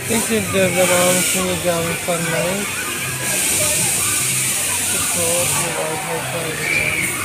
Consider the moms sinigang panay. Ito, provide high quality.